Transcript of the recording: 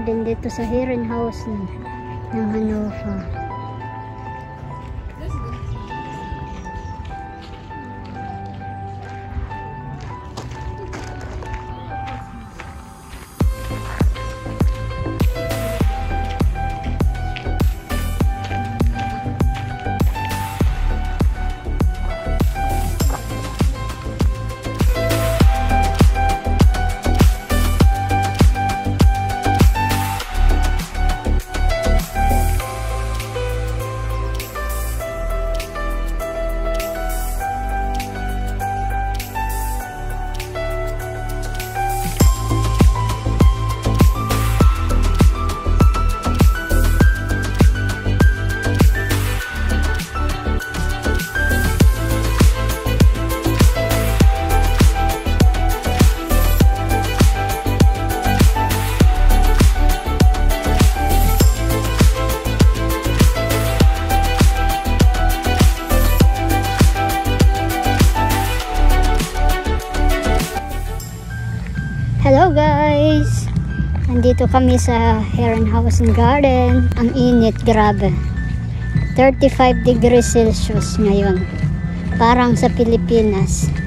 Garden dito sa Herrenhäuser ng Hannover. Hello guys! Nandito kami sa Herrenhäuser Garden. Ang init, grabe. 35 degrees Celsius ngayon. Parang sa Pilipinas.